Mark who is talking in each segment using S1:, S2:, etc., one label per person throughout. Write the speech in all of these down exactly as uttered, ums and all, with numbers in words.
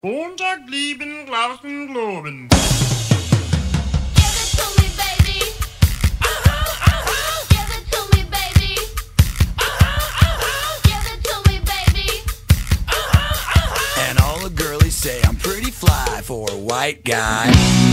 S1: Montag lieben, glauben, globen.
S2: Give it to me, baby. Uh-huh, uh-huh. Give it to me, baby. Uh-huh, uh-huh. Give it to me, baby. Uh-huh, uh-huh.
S3: And all the girlies say I'm pretty fly for a white guy.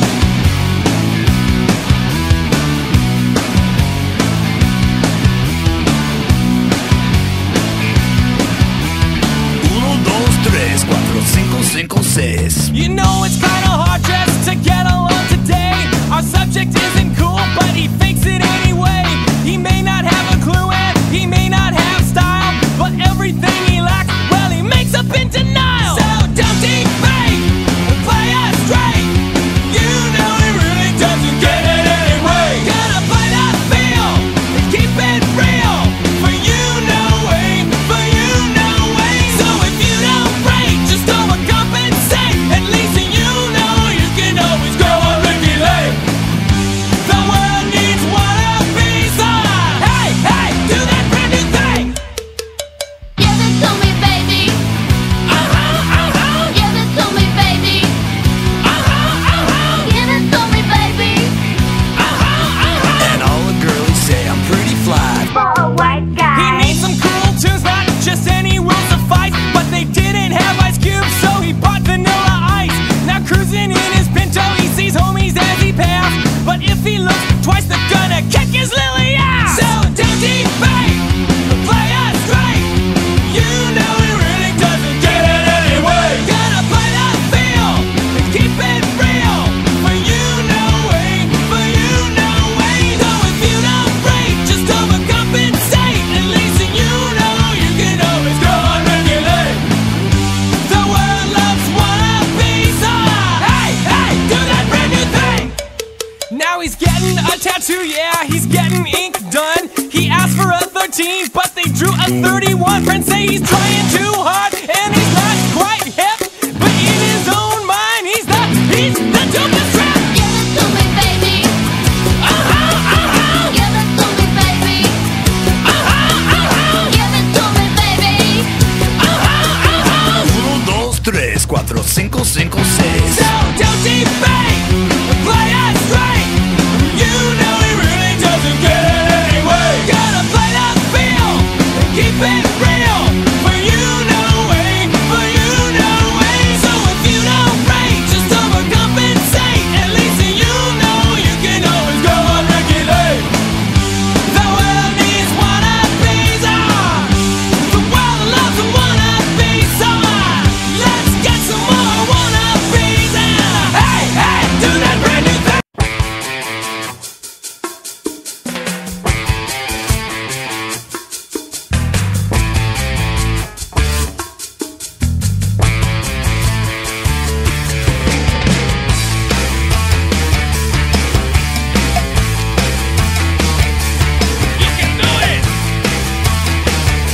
S4: You know it's kinda hard just to get along today. Our subject isn't cool, but he fakes it anyway. He may not have a clue and he may not have style, but everything he lacks, well, he makes up in denial. So don't defame, play us straight. You know he really doesn't get it anyway. Gotta play that feel and keep it real. For you, no way, for you, no way. So if you don't break, just overcompensate. At least you know you can always go on Ricky Lake. The world needs one of these. Hey, hey, do that brand new thing.
S2: Give it to me, baby.
S4: Uh-huh, uh-huh.
S2: Give it to me, baby.
S4: Uh-huh, uh-huh.
S2: Give it to me, baby.
S4: Uh-huh, uh-huh.
S3: And all the girlies say I'm pretty fly.
S2: For a white
S4: He
S2: guy.
S4: needs some cool tunes, not just any will suffice. But they didn't have ice cubes, so he bought vanilla ice. Now cruising in his Pinto, he sees homies as he passed. But if he looks twice, they're gonna kick his lily ass. So don't defame, play us straight. You know he really doesn't get it anyway. Gotta play that feel and keep it real. For you, no way, for you, no way. So if you don't break, just overcompensate. At least you know you can always go on regulate. The world loves wannabes. Hey, hey, do that brand new thing. Now he's getting a tattoo, yeah, he's getting ink done. He asked for a thirteen, but they drew a thirty-one. Friends say he's trying too hard, and he's not quite hip. But in his own mind, he's the, he's the dopest rap.
S2: Give it to me, baby.
S4: Uh-huh, uh-huh.
S2: Give it to me, baby.
S4: Uh-huh, uh-huh.
S2: Give it to me, baby.
S4: Uh-huh, uh-huh.
S3: Uno, dos, tres, cuatro, cinco, cinco, seis.
S4: So don't defame, play us straight. You know he really doesn't get it anyway. Gotta play that feel and keep it real. For you, no way, for you, no way. So if you don't break, just overcompensate. At least you know you can always go on regulate. The world needs wannabes. Ah, the world loves a wannabe. So ah, let's get some more wannabes. And hey, hey, do that brand new thing. You can do it.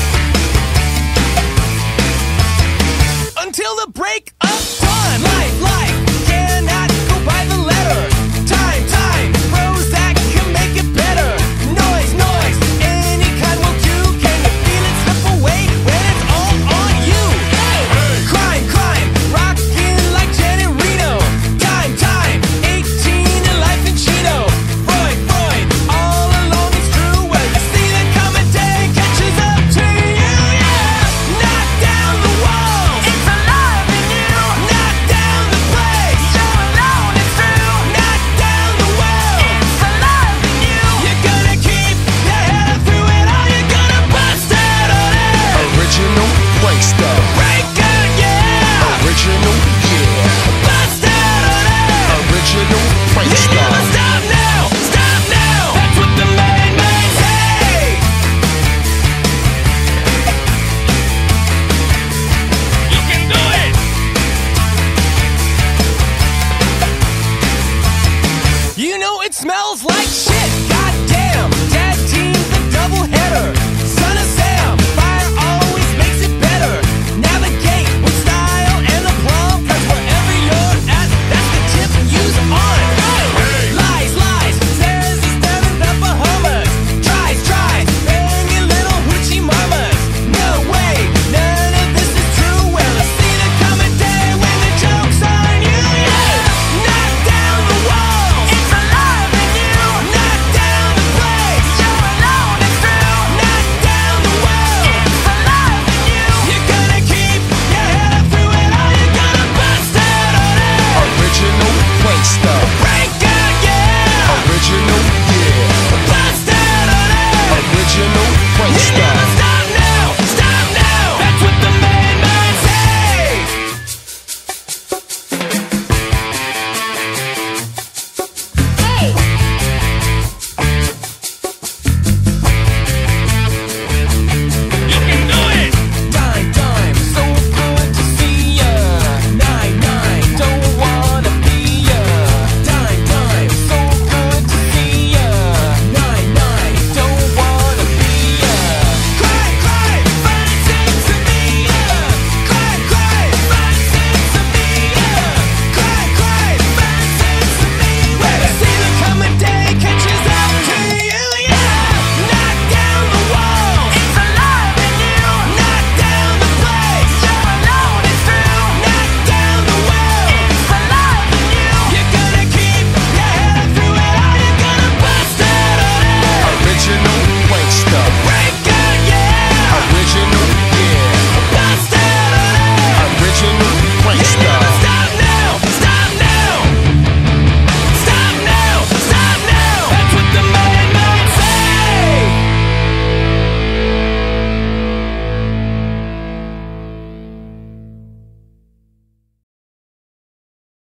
S4: Until the break of dawn, life, life.